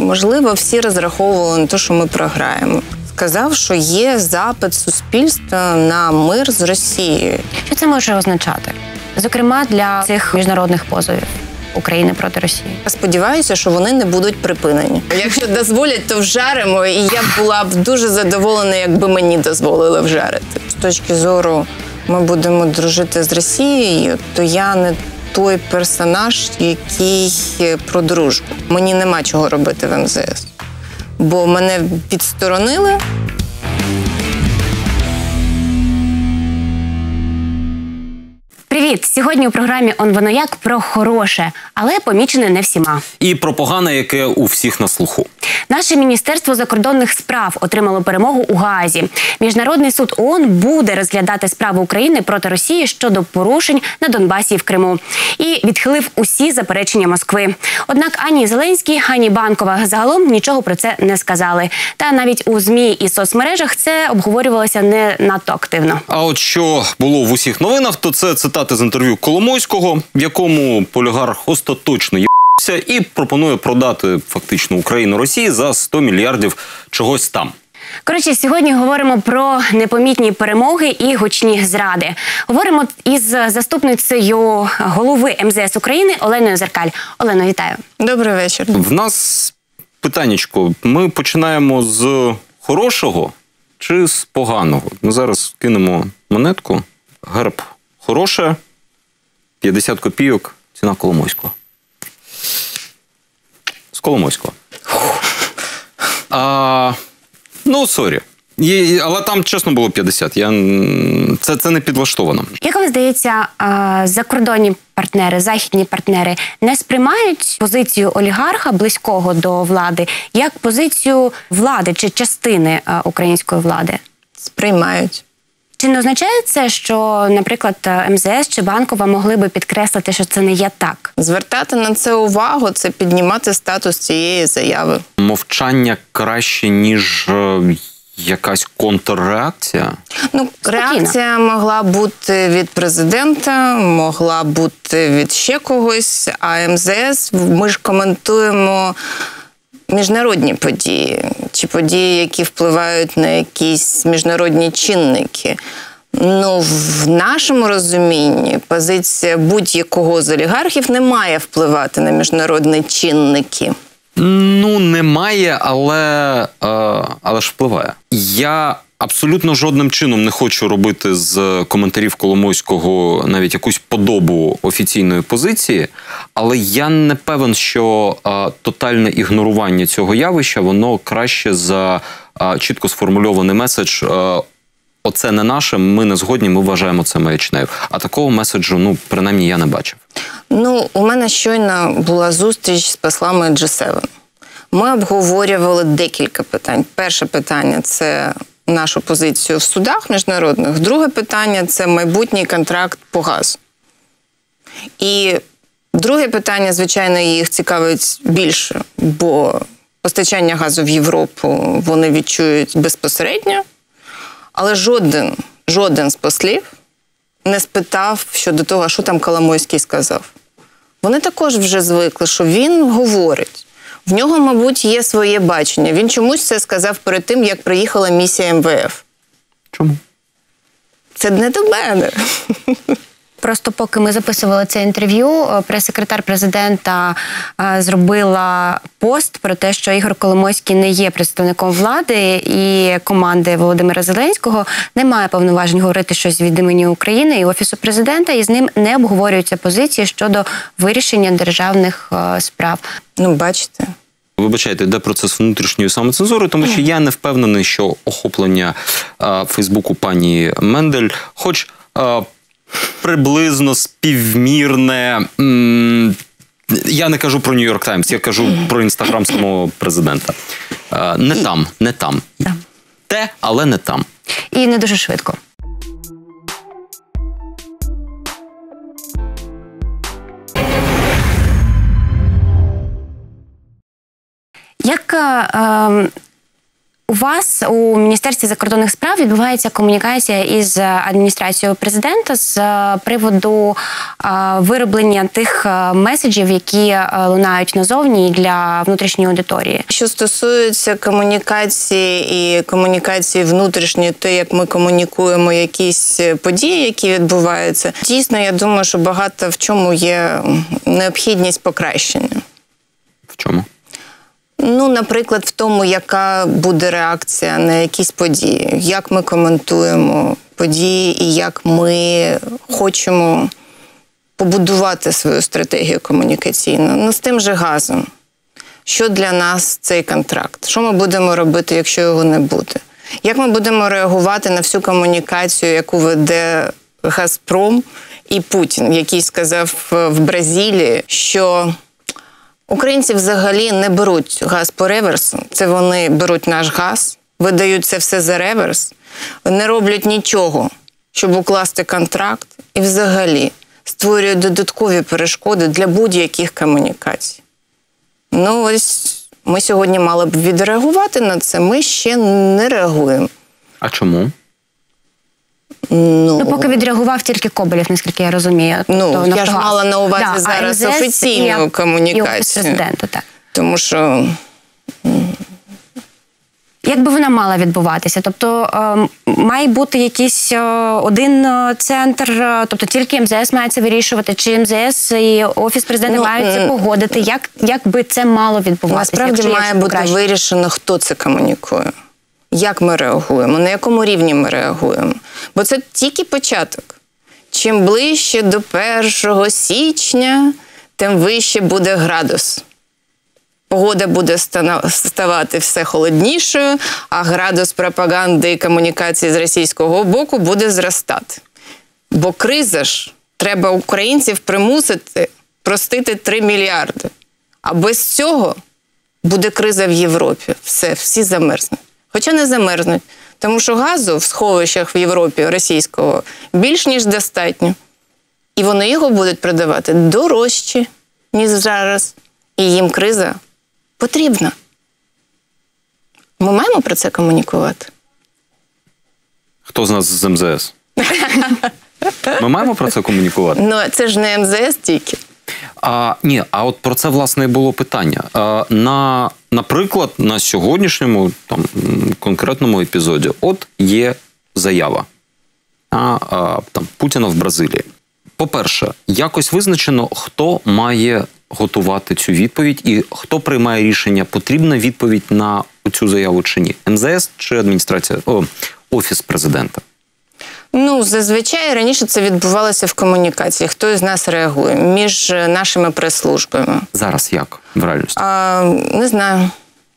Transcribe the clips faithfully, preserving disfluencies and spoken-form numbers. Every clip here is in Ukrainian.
можливо, всі розраховували на те, що ми програємо. Сказав, що є запит суспільства на мир з Росією. Що це може означати? Зокрема, для цих міжнародних позовів України проти Росії. Сподіваюся, що вони не будуть припинені. Якщо дозволять, то вжаримо, і я б була б дуже задоволена, якби мені дозволили вжарити. З точки зору ми будемо дружити з Росією, то я не той персонаж, який про дружбу. Мені нема чого робити в ем зе ес, бо мене підсторонили. Привіт! Сьогодні у програмі «Он воно як» про хороше, але помічене не всіма. І про погане, яке у всіх на слуху. Наше Міністерство закордонних справ отримало перемогу у Гаазі. Міжнародний суд ООН буде розглядати справу України проти Росії щодо порушень на Донбасі і в Криму. І відхилив усі заперечення Москви. Однак ані Зеленський, ані Банкова загалом нічого про це не сказали. Та навіть у ЗМІ і соцмережах це обговорювалося не надто активно. А от що було в усіх новинах, то це цитати з інтерв'ю Коломойського, в якому олігарх остаточно є***ся і пропонує продати фактично Україну Росії за сто мільярдів чогось там. Коротше, сьогодні говоримо про непомітні перемоги і гучні зради. Говоримо із заступницею голови ем зе ес України Оленою Зеркаль. Олено, вітаю. Добрий вечір. В нас питаннячко. Ми починаємо з хорошого чи з поганого? Ми зараз кинемо монетку. Герб хороше, п'ятдесят копійок, ціна Коломойського. З Коломойського. А, ну, сорі. Є, але там, чесно, було п'ятдесят. Я, це, це не підлаштовано. Як вам здається, закордонні партнери, західні партнери не сприймають позицію олігарха, близького до влади, як позицію влади чи частини української влади? Сприймають. Чи не означає це, що, наприклад, ем зе ес чи Банкова могли би підкреслити, що це не є так? Звертати на це увагу – це піднімати статус цієї заяви. Мовчання краще, ніж якась контрреакція? Ну, реакція могла бути від президента, могла бути від ще когось, а ем зе ес, ми ж коментуємо міжнародні події, чи події, які впливають на якісь міжнародні чинники. Ну, в нашому розумінні позиція будь-якого з олігархів не має впливати на міжнародні чинники. Ну, немає, але, але ж впливає. Я абсолютно жодним чином не хочу робити з коментарів Коломойського навіть якусь подобу офіційної позиції, але я не певен, що а, тотальне ігнорування цього явища, воно краще за а, чітко сформульований меседж а, «оце не наше, ми не згодні, ми вважаємо це маячнею». А такого меседжу, ну, принаймні, я не бачив. Ну, у мене щойно була зустріч з послами джі сім. Ми обговорювали декілька питань. Перше питання – це нашу позицію в судах міжнародних. Друге питання – це майбутній контракт по газу. І друге питання, звичайно, їх цікавить більше, бо постачання газу в Європу вони відчують безпосередньо, але жоден, жоден з послів не спитав щодо того, що там Коломойський сказав. Вони також вже звикли, що він говорить. В нього, мабуть, є своє бачення. Він чомусь це сказав перед тим, як приїхала місія ем ве еф. Чому? Це не до мене. Просто поки ми записували це інтерв'ю, прес-секретар президента зробила пост про те, що Ігор Коломойський не є представником влади і команди Володимира Зеленського, не має повноважень говорити щось від імені України і Офісу президента, і з ним не обговорюються позиції щодо вирішення державних справ. Ну, бачите. Вибачайте, йде процес внутрішньої самоцензури, тому що я не впевнений, що охоплення а, Фейсбуку пані Мендель, хоч а, приблизно співмірне, м, я не кажу про Нью-Йорк Таймс, я кажу про Інстаграм самого президента. А, не там, не там. Те, але не там. І не дуже швидко. Як е, У вас у Міністерстві закордонних справ відбувається комунікація із адміністрацією президента з приводу вироблення тих меседжів, які лунають назовні для внутрішньої аудиторії. Що стосується комунікації і комунікації внутрішньої, те, як ми комунікуємо якісь події, які відбуваються, дійсно, я думаю, що багато в чому є необхідність покращення. В чому? Ну, наприклад, в тому, яка буде реакція на якісь події, як ми коментуємо події і як ми хочемо побудувати свою стратегію комунікаційну. Ну, з тим же газом. Що для нас цей контракт? Що ми будемо робити, якщо його не буде? Як ми будемо реагувати на всю комунікацію, яку веде «Газпром» і Путін, який сказав в Бразилії, що українці взагалі не беруть газ по реверсу. Це вони беруть наш газ, видають це все за реверс, не роблять нічого, щоб укласти контракт і взагалі створюють додаткові перешкоди для будь-яких комунікацій. Ну ось ми сьогодні мали б відреагувати на це, ми ще не реагуємо. А чому? Ну, ну, поки відреагував тільки Коболєв, наскільки я розумію. Ну, тобто, я ж мала на увазі да, зараз МЗС офіційну і, комунікацію. І Офіс президента, так. Тому що... Як би вона мала відбуватися? Тобто е, має бути якийсь е, один центр, е, тобто тільки МЗС має це вирішувати, чи МЗС і Офіс президента ну, мають це погодити? Як, як би це мало відбуватися? Насправді має бути покраще? Вирішено, хто це комунікує. Як ми реагуємо, на якому рівні ми реагуємо. Бо це тільки початок. Чим ближче до першого січня, тим вище буде градус. Погода буде ставати все холоднішою, а градус пропаганди і комунікації з російського боку буде зростати. Бо криза ж, треба українців примусити простити три мільярди. А без цього буде криза в Європі. Все, всі замерзнуть. Хоча не замерзнуть, тому що газу в сховищах в Європі російського більш ніж достатньо. І вони його будуть продавати дорожче, ніж зараз. І їм криза потрібна. Ми маємо про це комунікувати? Хто з нас з МЗС? Ми маємо про це комунікувати? Ну, це ж не МЗС тільки. А, ні, а от про це, власне, і було питання. А, на, наприклад, на сьогоднішньому там, конкретному епізоді от є заява а, а, там, Путіна в Бразилії. По-перше, якось визначено, хто має готувати цю відповідь і хто приймає рішення, потрібна відповідь на цю заяву чи ні? МЗС чи адміністрація, о, Офіс президента? Ну, зазвичай раніше це відбувалося в комунікації. Хто із нас реагує між нашими прес-службами. Зараз як в реальності? А, не знаю.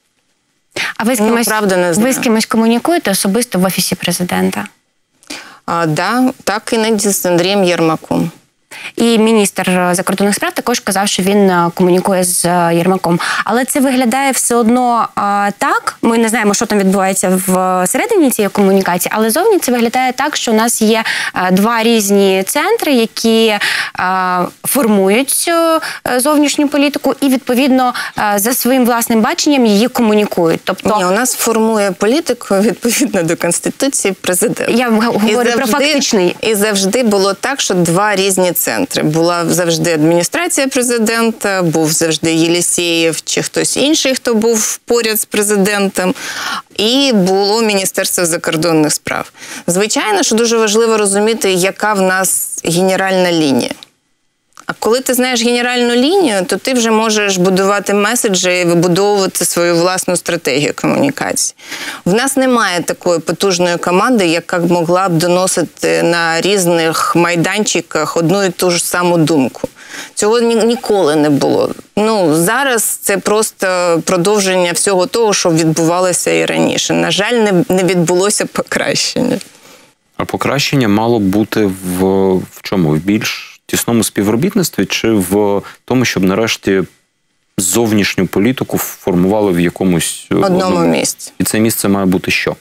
А ви з кимось, ну, правда, не знаю. ви з кимось комунікуєте особисто в Офісі президента? А, да, так, іноді з Андрієм Єрмаком. І міністр закордонних справ також казав, що він комунікує з Єрмаком. Але це виглядає все одно а, так. Ми не знаємо, що там відбувається всередині цієї комунікації, але зовні це виглядає так, що у нас є а, два різні центри, які а, формують а, зовнішню політику і, відповідно, а, за своїм власним баченням її комунікують. Тобто, ні, у нас формує політику відповідно до Конституції президент. Я говорю завжди, про фактичний. І завжди було так, що два різні центри. Була завжди адміністрація президента, був завжди Єлісєєв чи хтось інший, хто був поряд з президентом, і було Міністерство закордонних справ. Звичайно, що дуже важливо розуміти, яка в нас генеральна лінія. А коли ти знаєш генеральну лінію, то ти вже можеш будувати меседжі і вибудовувати свою власну стратегію комунікації. В нас немає такої потужної команди, яка могла б доносити на різних майданчиках одну і ту ж саму думку. Цього ніколи не було. Ну, зараз це просто продовження всього того, що відбувалося і раніше. На жаль, не, не відбулося покращення. А покращення мало б бути в, в чому? В більш тісному співробітництві чи в тому, щоб нарешті зовнішню політику формували в якомусь одному, одному місці. І це місце має бути що?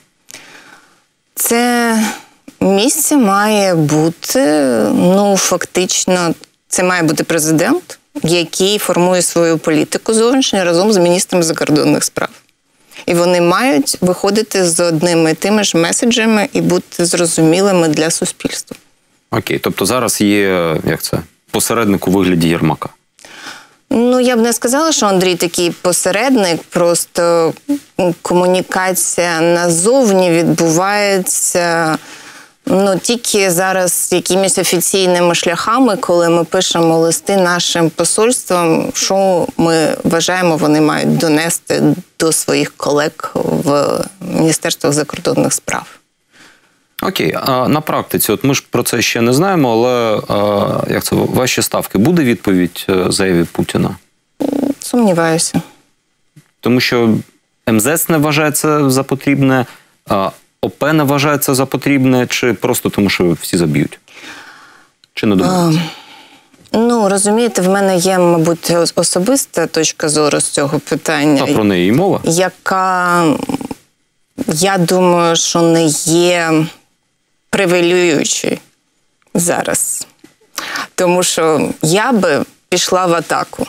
Це місце має бути, ну, фактично, це має бути президент, який формує свою політику зовнішню разом з міністром закордонних справ. І вони мають виходити з одними і тими ж меседжами і бути зрозумілими для суспільства. Окей, тобто зараз є, як це, посередник у вигляді Єрмака? Ну, я б не сказала, що Андрій такий посередник, просто комунікація назовні відбувається, ну, тільки зараз якимись офіційними шляхами, коли ми пишемо листи нашим посольствам, що ми вважаємо, вони мають донести до своїх колег в Міністерствах закордонних справ. Окей, а на практиці, от ми ж про це ще не знаємо, але а, як це, ваші ставки, буде відповідь заяві Путіна? Сумніваюся. Тому що ем зе ес не вважає це за потрібне, а о пе не вважає це за потрібне, чи просто тому, що всі заб'ють? Чи не думаєте? Ну, розумієте, в мене є, мабуть, особиста точка зору з цього питання. Та про неї і мова. Яка, я думаю, що не є превалюючою зараз. Тому що я би пішла в атаку.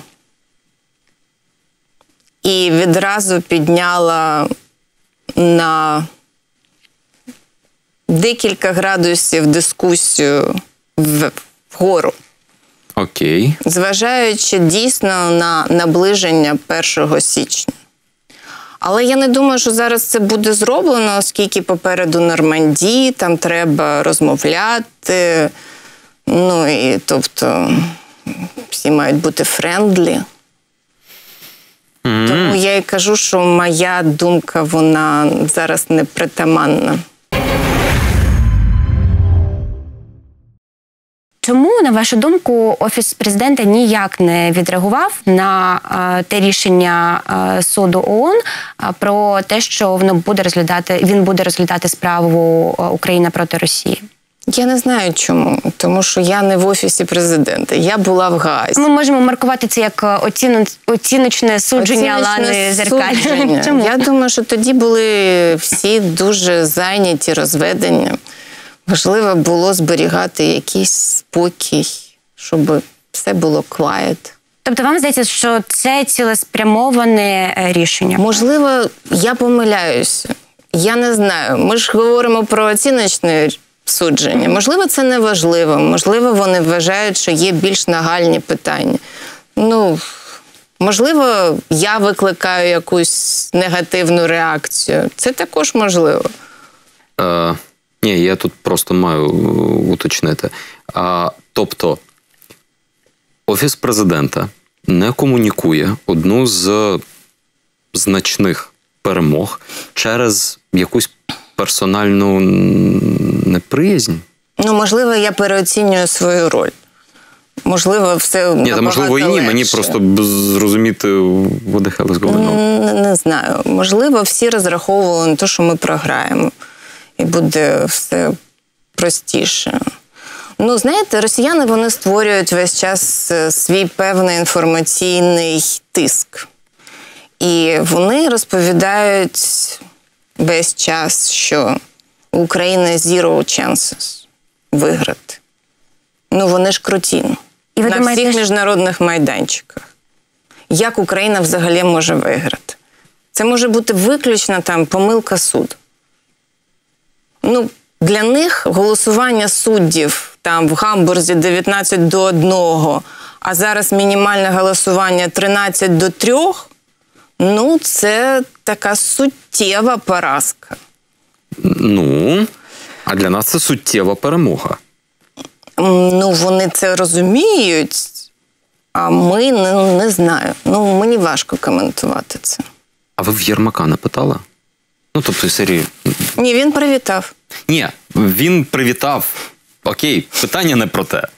І відразу підняла на декілька градусів дискусію вгору. Окей. Зважаючи дійсно на наближення першого січня. Але я не думаю, що зараз це буде зроблено, оскільки попереду Нормандії, там треба розмовляти. Ну і тобто всі мають бути френдлі. Mm-hmm. Тому я і кажу, що моя думка, вона зараз не притаманна. Чому, на вашу думку, Офіс президента ніяк не відреагував на а, те рішення а, суду ООН а, про те, що воно буде розглядати, він буде розглядати справу а, Україна проти Росії? Я не знаю чому, тому що я не в Офісі президента, я була в Гаазі. Ми можемо маркувати це як оціно, оціночне судження Лани Зеркаль. Чому? Я думаю, що тоді були всі дуже зайняті розведенням. Важливо було зберігати якийсь спокій, щоб все було quiet. Тобто вам здається, що це цілеспрямоване рішення? Можливо, я помиляюся. Я не знаю. Ми ж говоримо про оціночне судження. Можливо, це не важливо. Можливо, вони вважають, що є більш нагальні питання. Ну, можливо, я викликаю якусь негативну реакцію. Це також можливо. Е, ні, я тут просто маю уточнити. А, тобто, Офіс президента не комунікує одну з значних перемог через якусь персональну неприязнь? Ну, можливо, я переоцінюю свою роль. Можливо, все ні, та, можливо, і ні. легше. Мені просто зрозуміти, what the hell is going on. Не, не знаю. Можливо, всі розраховували на те, що ми програємо. І буде все простіше. Ну, знаєте, росіяни, вони створюють весь час свій певний інформаційний тиск. І вони розповідають весь час, що у України zero chances виграти. Ну, вони ж круті. І ви на думаєте, всіх міжнародних майданчиках. Як Україна взагалі може виграти? Це може бути виключно там помилка суду. Ну, для них голосування суддів там в Гамбурзі дев'ятнадцять до одного, а зараз мінімальне голосування тринадцять до трьох, ну, це така суттєва поразка. Ну, а для нас це суттєва перемога. Ну, вони це розуміють, а ми не, не знаю. Ну, мені важко коментувати це. А ви в Єрмака не питали? Ну, тобто, серії... Ні, він привітав. Ні, він привітав. Окей, питання не про те.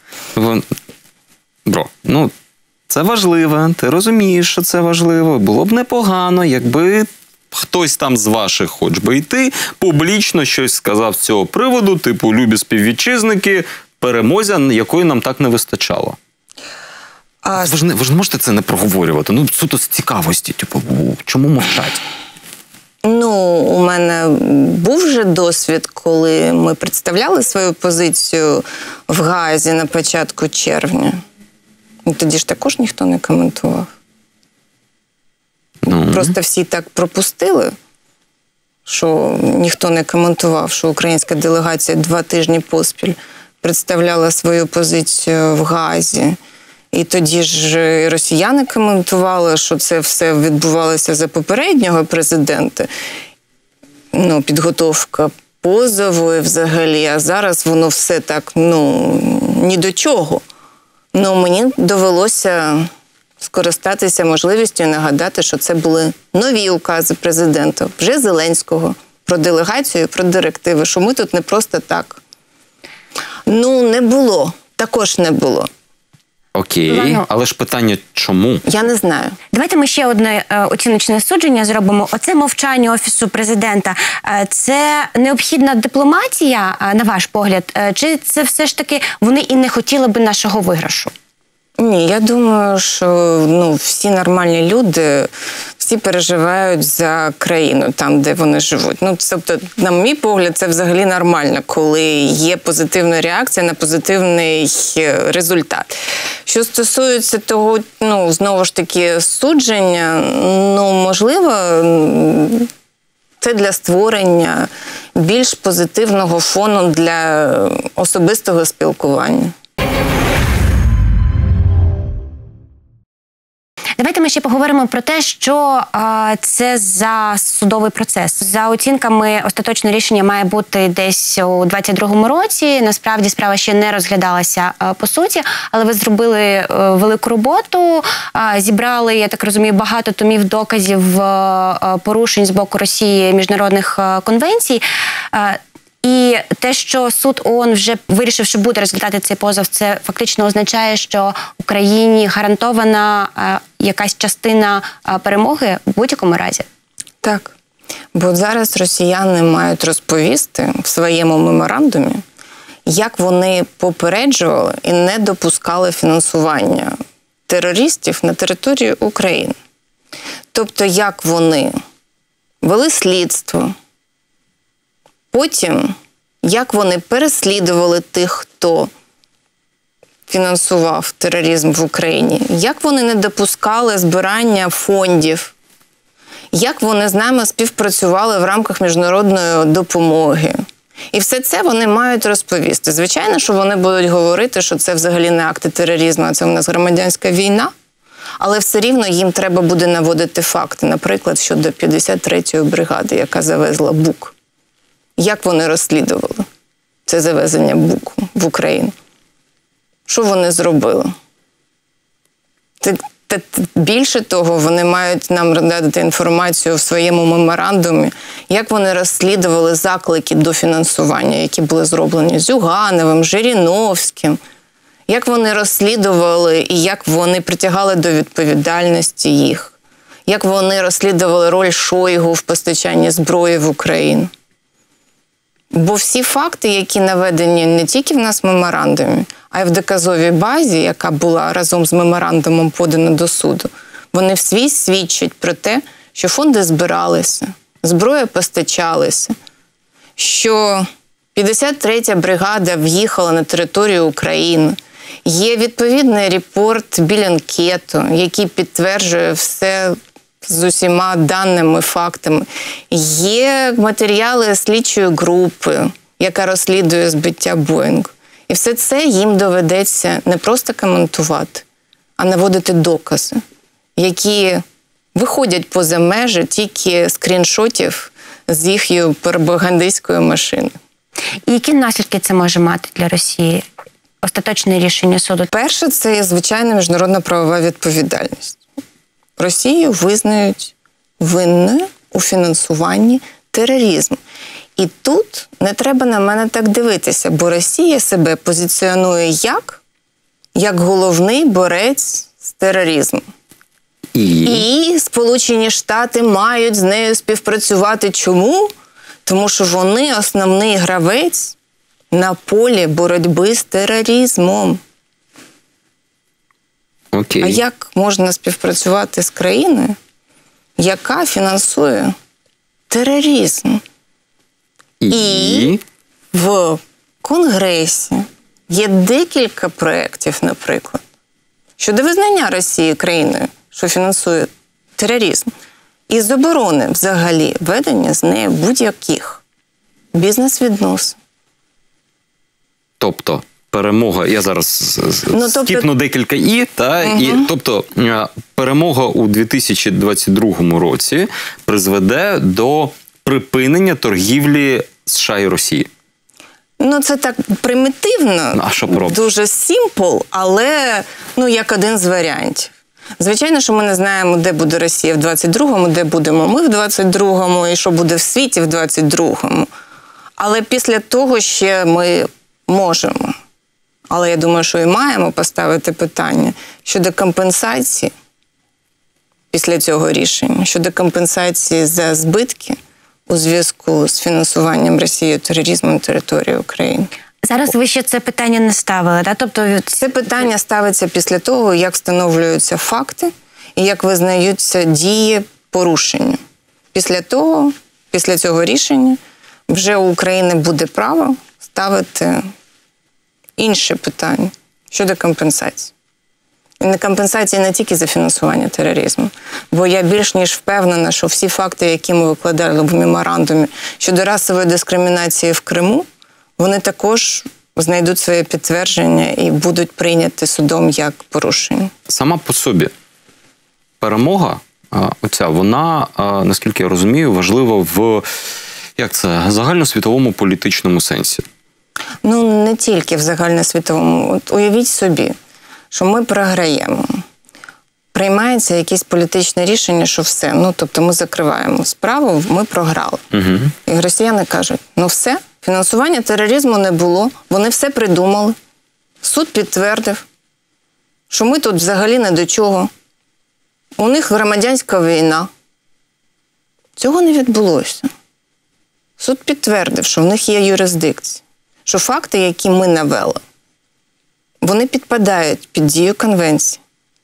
Бро, ну, це важливо, ти розумієш, що це важливо. Було б непогано, якби хтось там з ваших, хоч би й ти, публічно щось сказав з цього приводу, типу, любі співвітчизники, перемозі, якої нам так не вистачало. А... Ви ж не, ви ж не можете це не проговорювати. Ну, суто з цікавості. Типу, чому мовчать? Ну, у мене був вже досвід, коли ми представляли свою позицію в Гаазі на початку червня. Тоді ж також ніхто не коментував. Ну. Просто всі так пропустили що ніхто не коментував, що українська делегація два тижні поспіль представляла свою позицію в Гаазі. І тоді ж росіяни коментували, що це все відбувалося за попереднього президента. Ну, підготовка позову і взагалі, а зараз воно все так, ну, ні до чого. Ну, мені довелося скористатися можливістю і нагадати, що це були нові укази президента, вже Зеленського, про делегацію, про директиви, що ми тут не просто так. Ну, не було. Також не було. Окей, Ладно. але ж питання чому? Я не знаю. Давайте ми ще одне е, оціночне судження зробимо. Оце мовчання Офісу президента. Е, це необхідна дипломатія, е, на ваш погляд? Е, чи це все ж таки вони і не хотіли би нашого виграшу? Ні, я думаю, що ну, всі нормальні люди, всі переживають за країну, там, де вони живуть. Ну, тобто, на мій погляд, це взагалі нормально, коли є позитивна реакція на позитивний результат. Що стосується того, ну, знову ж таки, судження, ну, можливо, це для створення більш позитивного фону для особистого спілкування. Давайте ми ще поговоримо про те, що а, це за судовий процес. За оцінками, остаточне рішення має бути десь у двадцять другому році. Насправді справа ще не розглядалася а, по суті, але ви зробили а, велику роботу, а, зібрали, я так розумію, багато томів доказів а, порушень з боку Росії міжнародних а, конвенцій. А, І те, що суд ООН вже вирішив, що буде розглядати цей позов, це фактично означає, що Україні гарантована е, якась частина е, перемоги в будь-якому разі? Так. Бо зараз росіяни мають розповісти в своєму меморандумі, як вони попереджували і не допускали фінансування терористів на території України. Тобто, як вони вели слідство, потім, як вони переслідували тих, хто фінансував тероризм в Україні, як вони не допускали збирання фондів, як вони з нами співпрацювали в рамках міжнародної допомоги. І все це вони мають розповісти. Звичайно, що вони будуть говорити, що це взагалі не акти тероризму, а це в нас громадянська війна, але все рівно їм треба буде наводити факти, наприклад, щодо п'ятдесят третьої бригади, яка завезла БУК. Як вони розслідували це завезення БУКу в Україну? Що вони зробили? Це, це, більше того, вони мають нам надати інформацію в своєму меморандумі, як вони розслідували заклики до фінансування, які були зроблені Зюгановим, Жириновським, як вони розслідували і як вони притягали до відповідальності їх, як вони розслідували роль Шойгу в постачанні зброї в Україну. Бо всі факти, які наведені не тільки в нас в меморандумі, а й в доказовій базі, яка була разом з меморандумом подана до суду, вони всі свідчать про те, що фонди збиралися, зброя постачалася, що п'ятдесят третя бригада в'їхала на територію України. Є відповідний репорт Білінкету, який підтверджує все з усіма даними, фактами. Є матеріали слідчої групи, яка розслідує збиття Боїнгу. І все це їм доведеться не просто коментувати, а наводити докази, які виходять поза межі тільки скріншотів з їхньої пропагандистської машини. І які наслідки це може мати для Росії? Остаточне рішення суду? Перше, це є звичайна міжнародна правова відповідальність. Росію визнають винною у фінансуванні тероризму. І тут не треба на мене так дивитися, бо Росія себе позиціонує як? Як головний борець з тероризмом. І? І Сполучені Штати мають з нею співпрацювати. Чому? Тому що вони основний гравець на полі боротьби з тероризмом. Окей. А як можна співпрацювати з країною, яка фінансує тероризм? І? І в Конгресі є декілька проєктів, наприклад, щодо визнання Росії країною, що фінансує тероризм. і заборони взагалі ведення з нею будь-яких бізнес-відносин. Тобто, перемога, я зараз Ну, тобто- скіпну декілька «і», та, і, тобто е, перемога у дві тисячі двадцять другому році призведе до припинення торгівлі США і Росії. Ну, це так примітивно, Ну, а що поробиш? дуже сімпл, але ну, як один з варіантів. Звичайно, що ми не знаємо, де буде Росія в двадцять другому, де будемо ми в двадцять другому, і що буде в світі в двадцять другому. Але після того ще ми можемо, але я думаю, що і маємо поставити питання щодо компенсації після цього рішення, щодо компенсації за збитки у зв'язку з фінансуванням Росії тероризму на території України. Зараз ви ще це питання не ставили, да? Тобто Це питання ставиться після того, як встановлюються факти і як визнаються дії порушення. Після того, після цього рішення, вже у України буде право ставити інше питання щодо компенсації. І не компенсації не тільки за фінансування тероризму, бо я більш ніж впевнена, що всі факти, які ми викладали в меморандумі щодо расової дискримінації в Криму, вони також знайдуть своє підтвердження і будуть прийняті судом як порушення. Сама по собі перемога, а, оця, вона, а, наскільки я розумію, важлива в, як це, загальносвітовому політичному сенсі. Ну, не тільки в загальносвітовому. От уявіть собі, що ми програємо. Приймається якесь політичне рішення, що все. Ну, тобто ми закриваємо справу, ми програли. Угу. І росіяни кажуть, ну все, фінансування тероризму не було, вони все придумали. Суд підтвердив, що ми тут взагалі не до чого. У них громадянська війна. Цього не відбулося. Суд підтвердив, що в них є юрисдикція, що факти, які ми навели, вони підпадають під дію конвенції.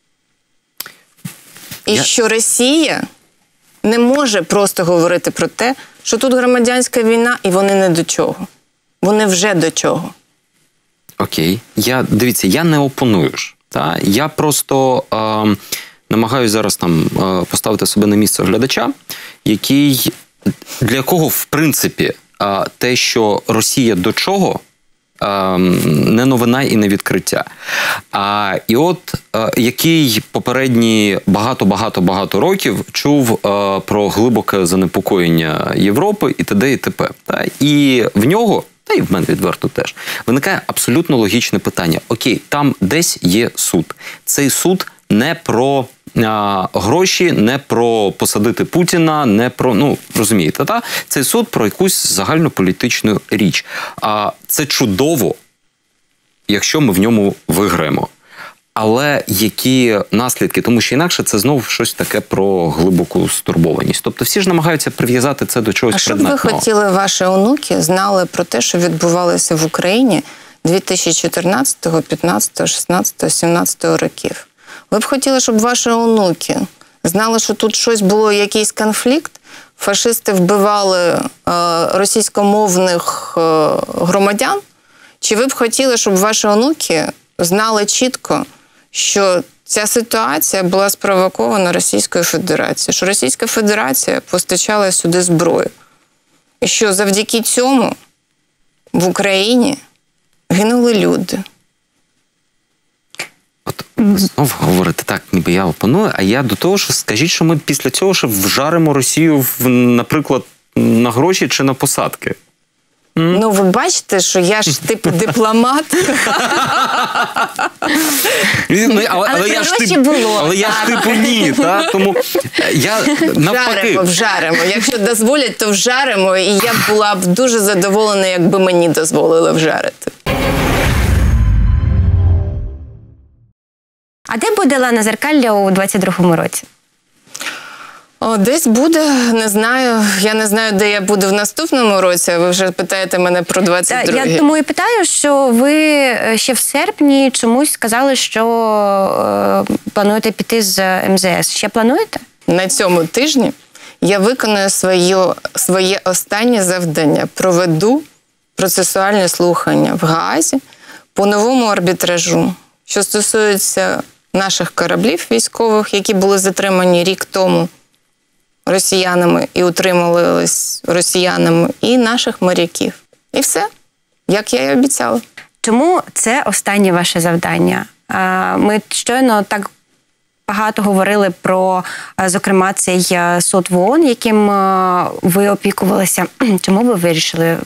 І Я... що Росія не може просто говорити про те, що тут громадянська війна і вони не до чого. Вони вже до чого. Окей. Я, дивіться, я не опоную ж. Та? Я просто е, намагаюся зараз там е, поставити себе на місце глядача, який, для якого, в принципі, е, те, що Росія до чого, не новина і не відкриття. А, і от який попередні багато-багато-багато років чув а, про глибоке занепокоєння Європи і т.д. і т.п. Та? І в нього, та і в мене відверто теж, виникає абсолютно логічне питання. Окей, там десь є суд. Цей суд не про а, гроші, не про посадити Путіна, не про, ну, розумієте, та? Цей суд про якусь загальнополітичну річ. А це чудово, якщо ми в ньому виграємо. Але які наслідки? Тому що інакше це знову щось таке про глибоку стурбованість. Тобто всі ж намагаються прив'язати це до чогось предметного. А що б ви хотіли, ваші онуки знали про те, що відбувалося в Україні дві тисячі чотирнадцятого, п'ятнадцятого, шістнадцятого, сімнадцятого років? Ви б хотіли, щоб ваші онуки знали, що тут щось було, якийсь конфлікт? Фашисти вбивали е, російськомовних е, громадян? Чи ви б хотіли, щоб ваші онуки знали чітко, що ця ситуація була спровокована Російською Федерацією, що Російська Федерація постачала сюди зброю, і що завдяки цьому в Україні гинули люди? От знову говорите так, ніби я опоную, а я до того, що скажіть, що ми після цього ще вжаримо Росію, в, наприклад, на гроші чи на посадки. Mm. Ну, ви бачите, що я ж типу дипломат. Ну, але, але я ж тип, було. Але я ж типу ні, та? Тому я навпаки. Вжаримо, вжаримо. Якщо дозволять, то вжаримо. І я була б дуже задоволена, якби мені дозволили вжарити. А де буде Лана Зеркалля у двадцять другому році? О, десь буде, не знаю. Я не знаю, де я буду в наступному році, а ви вже питаєте мене про двадцять другий. Я тому і питаю, що ви ще в серпні чомусь сказали, що е, плануєте піти з ем зе ес. Ще плануєте? На цьому тижні я виконую своє, своє останнє завдання. Проведу процесуальні слухання в Гаазі по новому арбітражу, що стосується наших кораблів військових, які були затримані рік тому росіянами і утримувались росіянами, і наших моряків. І все, як я і обіцяла. Чому це останнє ваше завдання? Ми щойно так багато говорили про, зокрема, цей суд в ООН, яким ви опікувалися. Чому ви вирішили?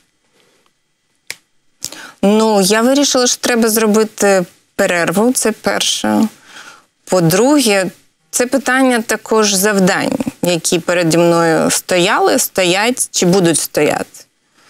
Ну, я вирішила, що треба зробити перерву, це перше. По-друге, це питання також завдань, які переді мною стояли, стоять чи будуть стояти.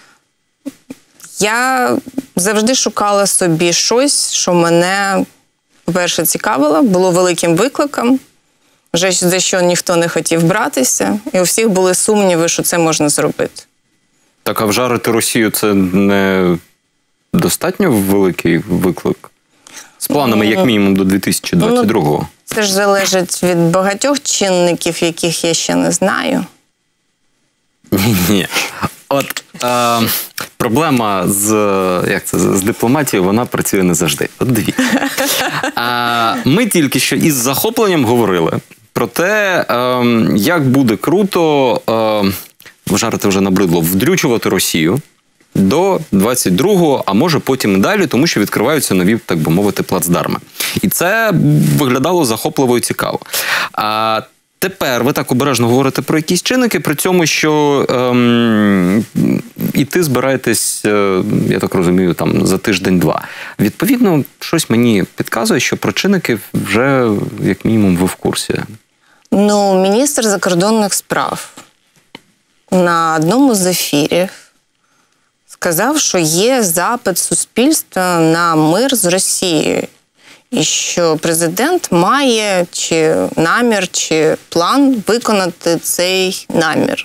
Я завжди шукала собі щось, що мене, по-перше, цікавило, було великим викликом, вже за що ніхто не хотів братися, і у всіх були сумніви, що це можна зробити. Так, а вжарити Росію – це не достатньо великий виклик? З планами, як мінімум, до дві тисячі двадцять другого. Ну, це ж залежить від багатьох чинників, яких я ще не знаю. Ні-ні. От е, проблема з, як це, з дипломатією, вона працює не завжди. От дивіться. Е, ми тільки що із захопленням говорили про те, е, як буде круто, е, вжарити вже набридло, вдрючувати Росію до двадцять другого, а може потім і далі, тому що відкриваються нові, так би мовити, плацдарми. І це виглядало захопливо і цікаво. А тепер ви так обережно говорите про якісь чинники, при цьому, що ем, і ти збираєтесь, е, я так розумію, там за тиждень-два. Відповідно, щось мені підказує, що про чинники вже, як мінімум, ви в курсі. Ну, міністр закордонних справ на одному з ефірів сказав, що є запит суспільства на мир з Росією. І що президент має чи намір, чи план виконати цей намір.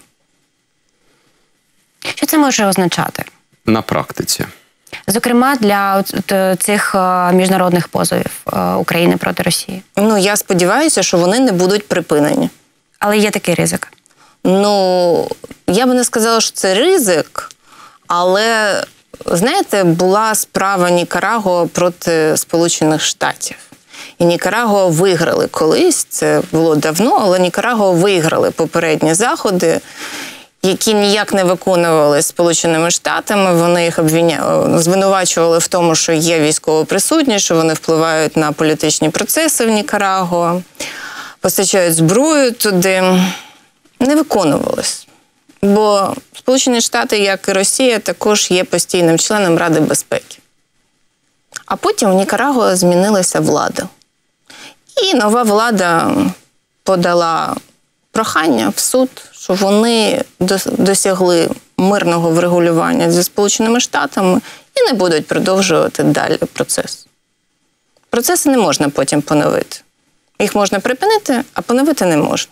Що це може означати? На практиці. Зокрема, для цих міжнародних позовів України проти Росії. Ну, я сподіваюся, що вони не будуть припинені. Але є такий ризик? Ну, я би не сказала, що це ризик, але, знаєте, була справа Нікарагуа проти Сполучених Штатів. І Нікарагуа виграли колись, це було давно, але Нікарагуа виграли попередні заходи, які ніяк не виконувалися Сполученими Штатами. Вони їх обвиняли, звинувачували в тому, що є військова присутність, що вони впливають на політичні процеси в Нікарагуа, постачають зброю туди. Не виконувалось. Бо Сполучені Штати, як і Росія, також є постійним членом Ради безпеки. А потім в Нікарагуа змінилася влада. І нова влада подала прохання в суд, що вони досягли мирного врегулювання зі Сполученими Штатами і не будуть продовжувати далі процес. Процеси не можна потім поновити. Їх можна припинити, а поновити не можна.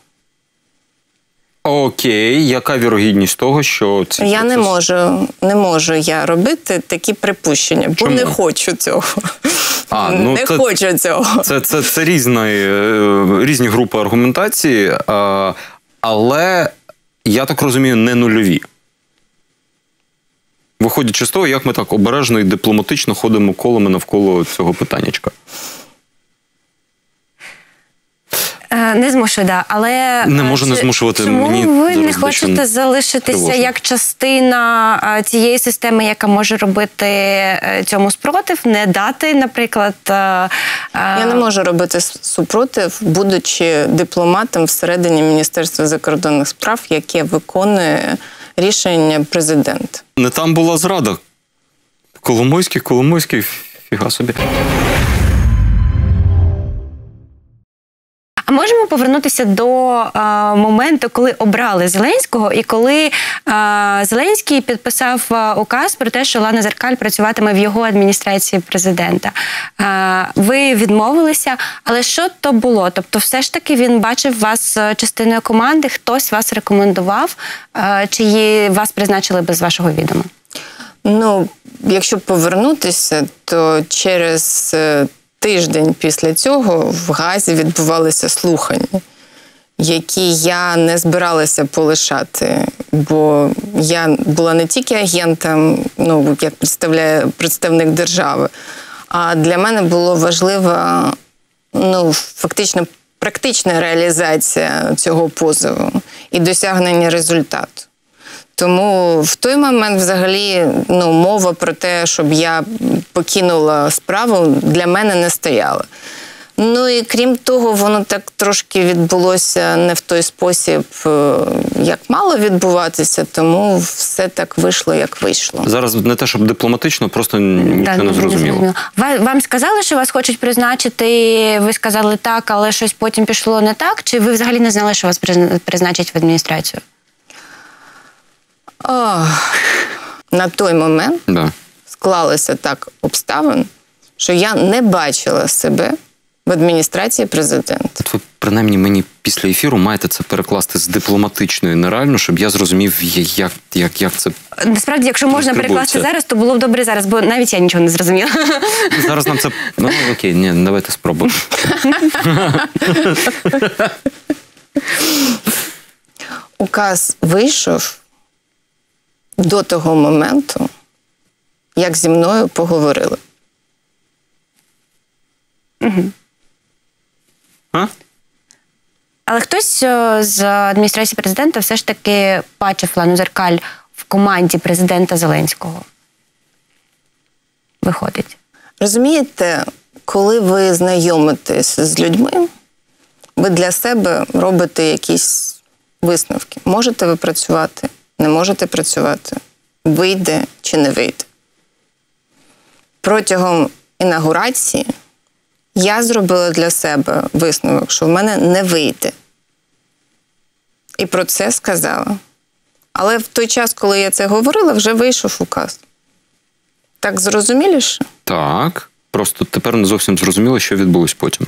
Окей, яка вірогідність того, що ці Я процес... не можу, не можу я робити такі припущення, бо Чому? не хочу цього. А, ну, не це, хочу цього. Це, це, це різні, різні групи аргументації, але, я так розумію, не нульові. Виходячи з того, як ми так обережно і дипломатично ходимо колами навколо цього питаннячка. Не змушую, да, але... Не можу не змушувати. Чому Мені ви не хочете залишитися тривожно. як частина цієї системи, яка може робити цьому спротив, не дати, наприклад... Я не можу робити супротив, будучи дипломатом всередині Міністерства закордонних справ, яке виконує рішення президента. Не там була зрада. Коломойський, Коломойський, фіга собі. А можемо повернутися до а, моменту, коли обрали Зеленського, і коли а, Зеленський підписав а, указ про те, що Олена Зеркаль працюватиме в його адміністрації президента. А, ви відмовилися, але що то було? Тобто все ж таки він бачив вас частиною команди, хтось вас рекомендував, а, чи вас призначили без вашого відома? Ну, якщо повернутися, то через тиждень після цього в Гаазі відбувалися слухання, які я не збиралася полишати, бо я була не тільки агентом, ну, як представляє представник держави, а для мене було важливо, ну, фактично, практична реалізація цього позову. і досягнення результату. Тому в той момент взагалі ну, мова про те, щоб я покинула справу, для мене не стояла. Ну і крім того, воно так трошки відбулося не в той спосіб, як мало відбуватися, тому все так вийшло, як вийшло. Зараз не те, щоб дипломатично, просто нічого не зрозуміло. Вам сказали, що вас хочуть призначити, ви сказали так, але щось потім пішло не так? Чи ви взагалі не знали, що вас призначать в адміністрацію? О, на той момент да. склалося так обставин, що я не бачила себе в адміністрації президента. От ви, принаймні, мені після ефіру маєте це перекласти з дипломатичної нереально, щоб я зрозумів, як, як, як це. Насправді, якщо можна перекласти зараз, то було б добре зараз, бо навіть я нічого не зрозуміла. Зараз нам це... Ну, окей, ні, давайте спробуємо. Указ вийшов до того моменту, як зі мною поговорили. Угу. А? Але хтось з адміністрації президента все ж таки бачив Олену Зеркаль в команді президента Зеленського. Виходить. Розумієте, коли ви знайомитесь з людьми, ви для себе робите якісь висновки. Можете ви працювати, не можете працювати, вийде чи не вийде. Протягом інаугурації я зробила для себе висновок, що в мене не вийде. І про це сказала. Але в той час, коли я це говорила, вже вийшов указ. Так зрозуміліше? Так. Просто тепер не зовсім зрозуміло, що відбулось потім.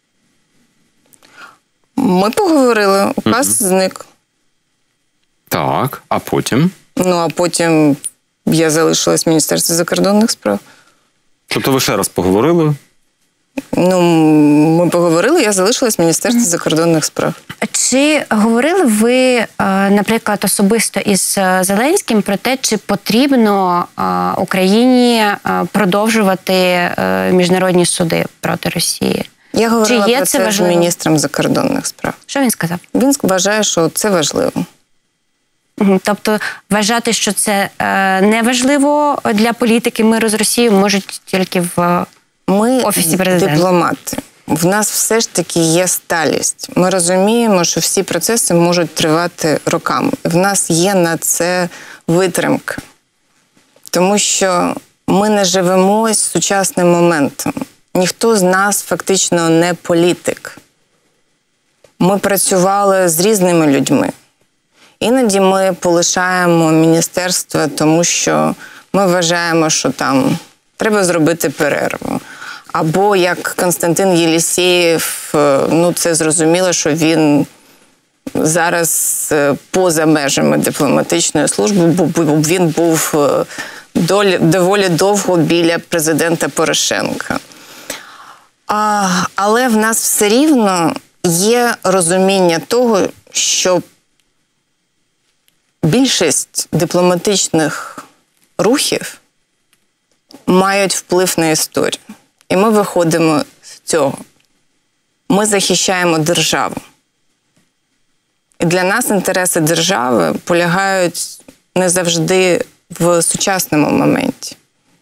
Ми поговорили, указ угу. зник. Так, а потім? Ну, а потім я залишилась в Міністерстві закордонних справ. Тобто ви ще раз поговорили? Ну, ми поговорили, я залишилась в Міністерстві закордонних справ. Чи говорили ви, наприклад, особисто із Зеленським про те, чи потрібно Україні продовжувати міжнародні суди проти Росії? Я говорила чи є про це, це важливо? з міністром закордонних справ. Що він сказав? Він вважає, що це важливо. Тобто вважати, що це не важливо для політики миру з Росією, можуть тільки в Ми Офісі президента. Дипломати. В нас все ж таки є сталість. Ми розуміємо, що всі процеси можуть тривати роками. В нас є на це витримка. Тому що ми не живемо сучасним моментом. Ніхто з нас фактично не політик. Ми працювали з різними людьми. Іноді ми полишаємо міністерство, тому що ми вважаємо, що там треба зробити перерву. Або, як Константин Єлісєєв, ну це зрозуміло, що він зараз поза межами дипломатичної служби, бо він був доволі довго біля президента Порошенка. А, але в нас все рівно є розуміння того, що більшість дипломатичних рухів мають вплив на історію. І ми виходимо з цього. Ми захищаємо державу. І для нас інтереси держави полягають не завжди в сучасному моменті.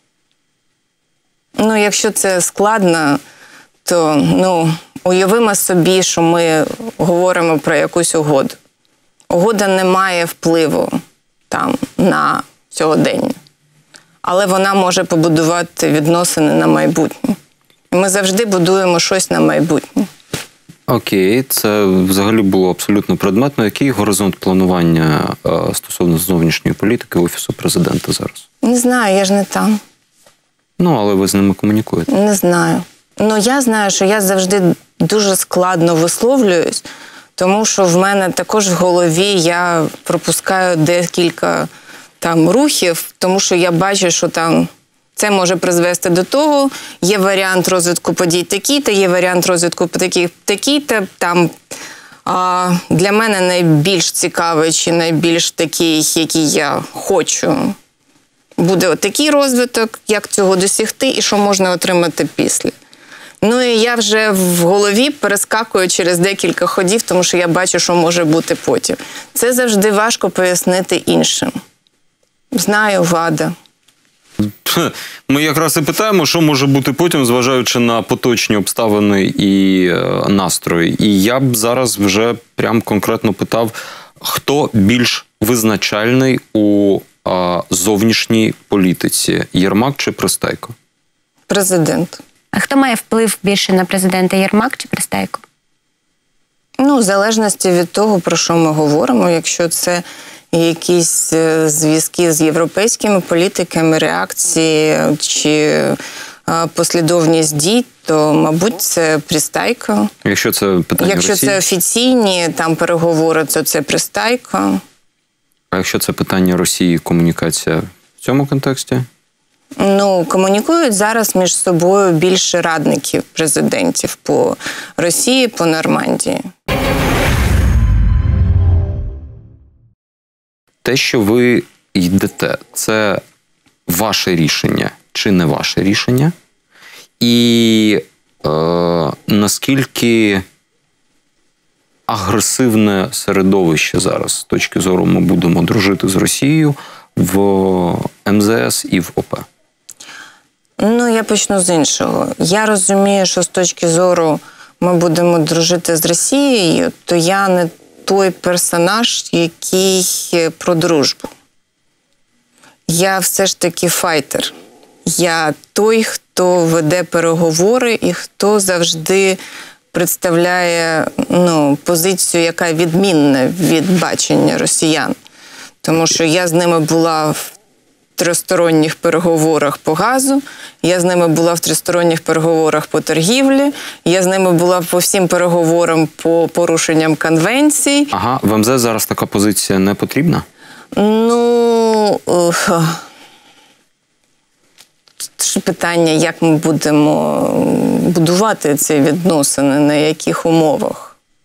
Ну, якщо це складно, то ну, уявимо собі, що ми говоримо про якусь угоду. Угода не має впливу там, на сьогодення. Але вона може побудувати відносини на майбутнє. І ми завжди будуємо щось на майбутнє. Окей, це взагалі було абсолютно предметно. Який горизонт планування е, стосовно зовнішньої політики Офісу президента зараз? Не знаю, я ж не там. Ну, але ви з ними комунікуєте. Не знаю. Ну, я знаю, що я завжди дуже складно висловлююсь, тому що в мене також в голові я пропускаю декілька там рухів, тому що я бачу, що там це може призвести до того, є варіант розвитку подій такий-то, є варіант розвитку такий-то. Там а, для мене найбільш цікавий чи найбільш такий, який я хочу, буде такий розвиток, як цього досягти і що можна отримати після. Ну і я вже в голові перескакую через декілька ходів, тому що я бачу, що може бути потім. Це завжди важко пояснити іншим. Знаю, вада. Ми якраз і питаємо, що може бути потім, зважаючи на поточні обставини і е, настрої. І я б зараз вже прям конкретно питав, хто більш визначальний у е, зовнішній політиці? Єрмак чи Пристайко? Президент. А хто має вплив більше на президента, Єрмак чи Пристайко? Ну, в залежності від того, про що ми говоримо. Якщо це якісь зв'язки з європейськими політиками, реакції чи послідовність дій, то, мабуть, це Пристайко. Якщо це питання Якщо Росії? це офіційні там переговори, то це Пристайко. А якщо це питання Росії, комунікація в цьому контексті? Ну, комунікують зараз між собою більше радників президентів по Росії, по Нормандії. Те, що ви йдете, це ваше рішення чи не ваше рішення? І е, наскільки агресивне середовище зараз, з точки зору ми будемо дружити з Росією в ем зе ес і в о пе? Ну, я почну з іншого. Я розумію, що з точки зору ми будемо дружити з Росією, то я не той персонаж, який про дружбу. Я все ж таки файтер. Я той, хто веде переговори і хто завжди представляє ну, позицію, яка відмінна від бачення росіян. Тому що я з ними була в тристоронніх переговорах по газу, я з ними була в тристоронніх переговорах по торгівлі, я з ними була по всім переговорам по порушенням конвенцій. Ага, в ем зе ес зараз така позиція не потрібна? Ну, це питання, як ми будемо будувати ці відносини, на яких умовах.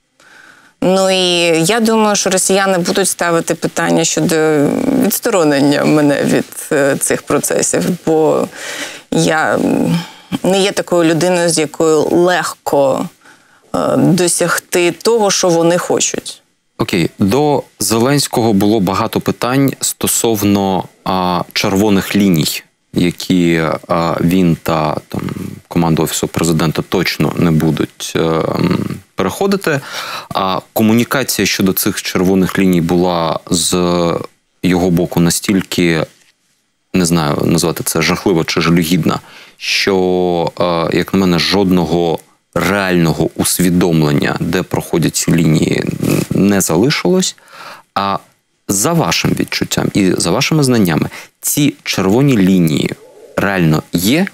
Ну і я думаю, що росіяни будуть ставити питання щодо відсторонення мене від цих процесів, бо я не є такою людиною, з якою легко досягти того, що вони хочуть. Окей, до Зеленського було багато питань стосовно а, червоних ліній, які а, він та там, команда Офісу Президента точно не будуть а, переходити. А комунікація щодо цих червоних ліній була з його боку настільки, не знаю, назвати це жахливо чи жалюгідна, що, а, як на мене, жодного реального усвідомлення, де проходять ці лінії, не залишилось. А за вашим відчуттям і за вашими знаннями, ці червоні лінії реально є,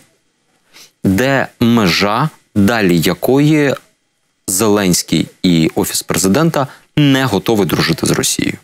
де межа, далі якої Зеленський і Офіс Президента не готові дружити з Росією?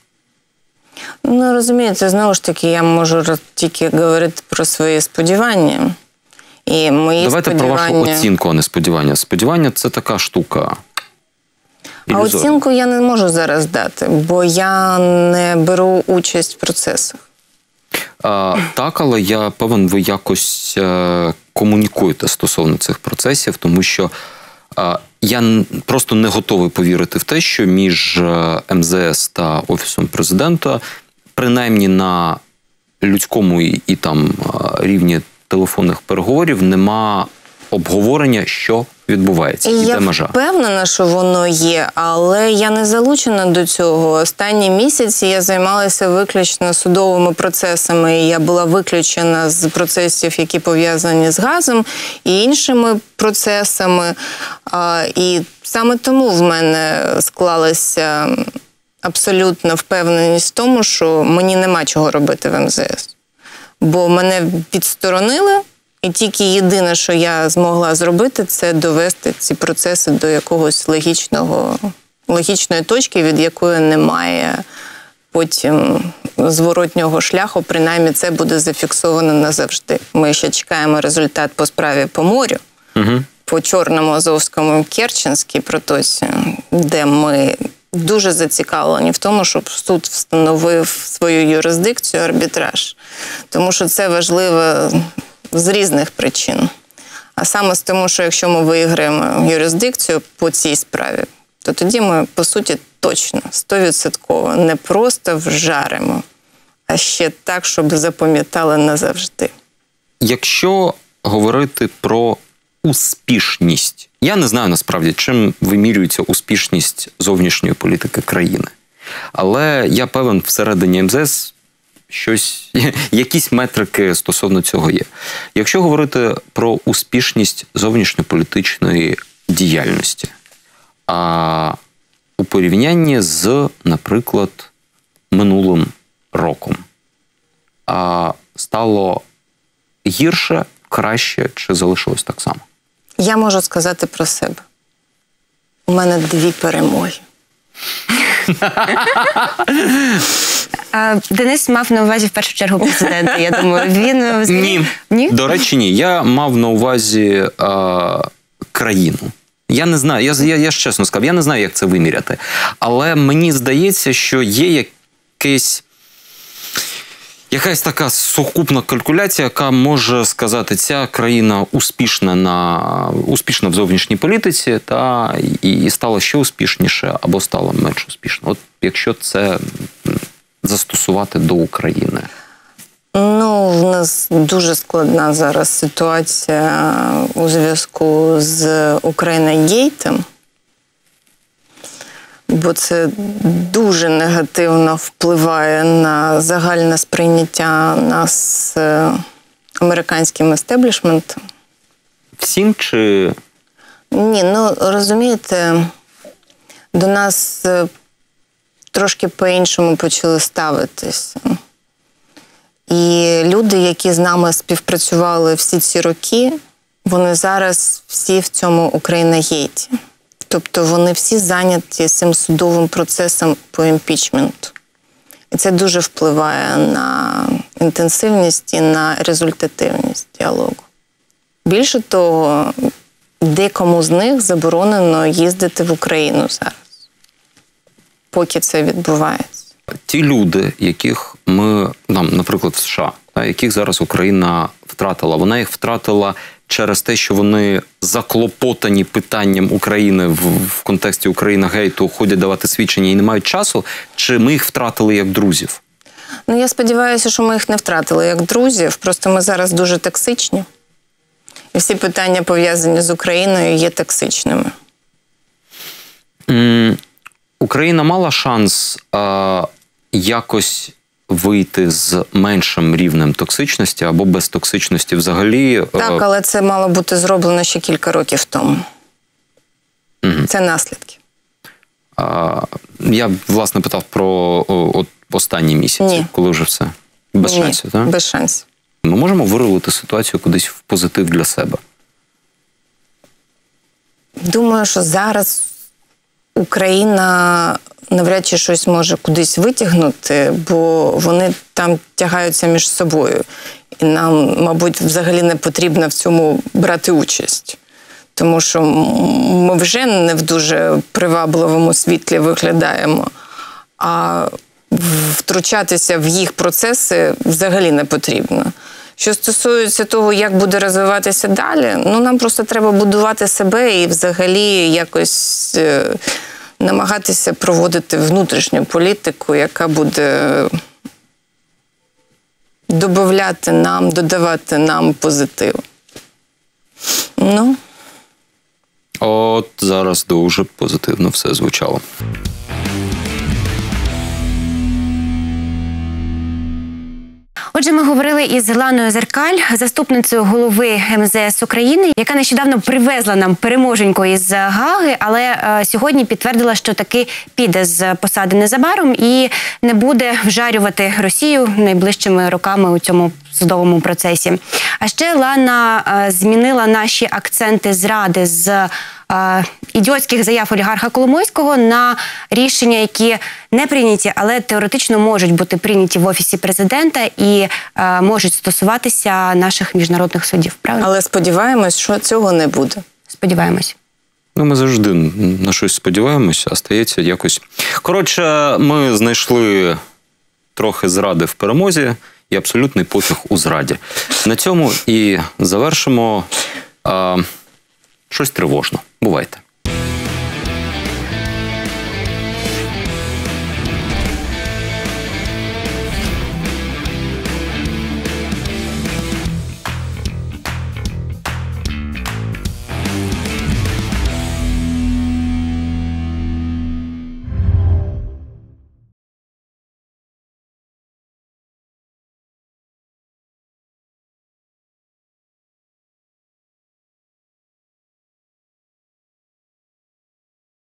Ну, розумієте, знову ж таки, я можу тільки говорити про свої сподівання. І мої Давайте сподівання... про вашу оцінку, а не сподівання. Сподівання – це така штука ілюзорна. А оцінку я не можу зараз дати, бо я не беру участь в процесах. А, так, але я певен, ви якось е, комунікуєте стосовно цих процесів, тому що е, я просто не готовий повірити в те, що між ем зе ес та Офісом Президента, принаймні на людському і, і там рівні телефонних переговорів, нема обговорення, що відбувається, і де межа. Я впевнена, що воно є, але я не залучена до цього. Останні місяці я займалася виключно судовими процесами, і я була виключена з процесів, які пов'язані з газом, і іншими процесами. І саме тому в мене склалася абсолютна впевненість в тому, що мені нема чого робити в ем зе ес. Бо мене відсторонили, і тільки єдине, що я змогла зробити, це довести ці процеси до якогось логічного, логічної точки, від якої немає потім зворотнього шляху. Принаймні, це буде зафіксовано назавжди. Ми ще чекаємо результат по справі по морю, угу. по Чорному, Азовському, Керченській протоці, де ми дуже зацікавлені в тому, щоб суд встановив свою юрисдикцію, арбітраж. Тому що це важливо з різних причин. А саме з тому, що якщо ми виграємо юрисдикцію по цій справі, то тоді ми, по суті, точно, стовідсотково не просто вжаримо, а ще так, щоб запам'ятали назавжди. Якщо говорити про успішність, я не знаю насправді, чим вимірюється успішність зовнішньої політики країни. Але я певен, всередині ем зе ес щось, якісь метрики стосовно цього є. Якщо говорити про успішність зовнішньополітичної діяльності, а у порівнянні з, наприклад, минулим роком, а стало гірше, краще чи залишилось так само? Я можу сказати про себе. У мене дві перемоги. Денис мав на увазі в першу чергу президента, я думаю. Він... Ні. Ні? До речі, ні. Я мав на увазі а, країну. Я не знаю, я, я, я ж чесно сказав, я не знаю, як це виміряти. Але мені здається, що є якесь, якась така сукупна калькуляція, яка може сказати, ця країна успішна, на, успішна в зовнішній політиці, та, і, і стала ще успішніше, або стала менш успішна. От якщо це застосувати до України. Ну, в нас дуже складна зараз ситуація у зв'язку з Україна-гейтом, бо це дуже негативно впливає на загальне сприйняття нас американським естеблішментом. Всім чи... Ні, ну, розумієте, до нас трошки по-іншому почали ставитися. І люди, які з нами співпрацювали всі ці роки, вони зараз всі в цьому Україна-гейті. Тобто вони всі зайняті цим судовим процесом по імпічменту. І це дуже впливає на інтенсивність і на результативність діалогу. Більше того, декому з них заборонено їздити в Україну зараз, поки це відбувається. Ті люди, яких ми, там, наприклад, в США, та, яких зараз Україна втратила, вона їх втратила через те, що вони заклопотані питанням України в, в контексті Україна-гейту, ходять давати свідчення і не мають часу, чи ми їх втратили як друзів? Ну, я сподіваюся, що ми їх не втратили як друзів, просто ми зараз дуже токсичні. І всі питання, пов'язані з Україною, є токсичними. Mm, Україна мала шанс а, якось вийти з меншим рівнем токсичності або без токсичності взагалі? Так, але це мало бути зроблено ще кілька років тому. Угу. Це наслідки. А, я, власне, питав про о, от останні місяці, Ні. коли вже все. Без Ні, шансів, так? Без шансів. Ми можемо вирулити ситуацію кудись в позитив для себе? Думаю, що зараз Україна навряд чи щось може кудись витягнути, бо вони там тягаються між собою. І нам, мабуть, взагалі не потрібно в цьому брати участь. Тому що ми вже не в дуже привабливому світлі виглядаємо, а втручатися в їх процеси взагалі не потрібно. Що стосується того, як буде розвиватися далі, ну нам просто треба будувати себе і взагалі якось е, намагатися проводити внутрішню політику, яка буде додавати нам, додавати нам позитив. Ну. От зараз дуже позитивно все звучало. Отже, ми говорили із Ланою Зеркаль, заступницею голови ем зе ес України, яка нещодавно привезла нам переможеньку із Гааги, але е, сьогодні підтвердила, що таки піде з посади незабаром і не буде вжарювати Росію найближчими роками у цьому судовому процесі. А ще Лана е, змінила наші акценти зради з е, ідіотських заяв олігарха Коломойського на рішення, які не прийняті, але теоретично можуть бути прийняті в Офісі президента і е, можуть стосуватися наших міжнародних судів. Правильно? Але сподіваємось, що цього не буде. Сподіваємось. Ну, ми завжди на щось сподіваємося, а стається якось. Коротше, ми знайшли трохи зради в перемозі і абсолютний пофіг у зраді. На цьому і завершимо Е, щось тривожно. Бувайте.